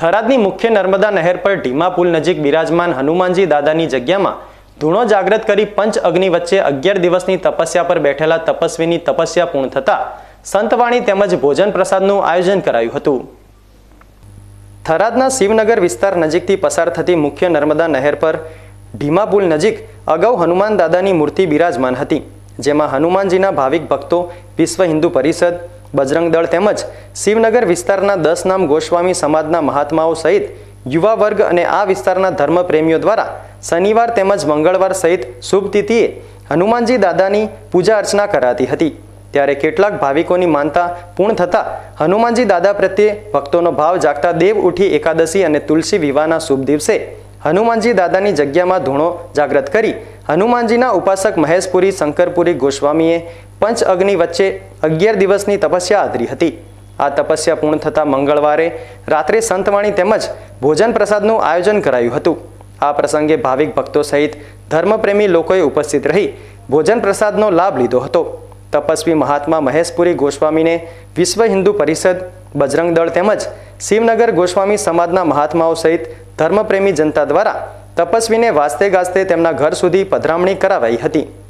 થરાદની મુખ્ય નર્મદા નહેર પર ઢીમા પુલ નજીક બિરાજમાન હનુમાનજી દાદાની જગ્યામાં ધૂણો જાગૃત કરી પંચ અગ્નિ વચ્ચે 11 દિવસની તપસ્યા પર બેઠેલા તપસ્વીની તપસ્યા પૂર્ણ થતા સંતવાણી તેમજ ભોજન પ્રસાદનું આયોજન કરાયું હતું। થરાદના શિવનગર વિસ્તાર નજીકથી પસાર થતી મુખ્ય નર્મદા નહેર પર ઢીમા પુલ નજીક અગાઉ હનુમાન દાદાની મૂર્તિ બિરાજમાન હતી, જેમાં હનુમાનજીના ભાવિક ભક્તો, વિશ્વ હિન્દુ પરિષદ, બજરંગ દળ તેમજ શિવનગર વિસ્તારના 10 નામ ગોસ્વામી સમાજના મહાત્માઓ સહિત યુવા વર્ગ અને આ વિસ્તારના ધર્મપ્રેમીઓ દ્વારા શનિવાર તેમજ મંગળવાર સહિત શુભ તિથિએ હનુમાનજી દાદાની પૂજા અર્ચના કરાતી હતી। ત્યારે કેટલાક ભાવિકોની માનતા પૂર્ણ થતા હનુમાનજી દાદા પ્રત્યે ભક્તોનો ભાવ જાગતા દેવ ઉઠી એકાદશી અને તુલસી વિવાહના શુભ દિવસે હનુમાનજી દાદાની જગ્યામાં ધૂણો જાગૃત કરી હનુમાનજીના ઉપાસક મહેશપુરી શંકરપુરી ગોસ્વામીએ પંચ અગ્નિ વચ્ચે 11 દિવસની તપસ્યા આદરી હતી। આ તપસ્યા પૂર્ણ થતા મંગળવારે રાત્રે સંતવાણી તેમજ ભોજન પ્રસાદનું આયોજન કરાયું હતું। આ પ્રસંગે ભાવિક ભક્તો સહિત ધર્મપ્રેમી લોકોએ ઉપસ્થિત રહી ભોજન પ્રસાદનો લાભ લીધો હતો। તપસ્વી મહાત્મા મહેશપુરી ગોસ્વામીને વિશ્વ હિન્દુ પરિષદ, બજરંગ દળ તેમજ શિવનગર ગોસ્વામી સમાજના મહાત્માઓ સહિત ધર્મપ્રેમી જનતા દ્વારા તપસ્વીને વાસ્તે ગાસ્તે તેમના ઘર સુધી પધરામણી કરાવાઈ હતી।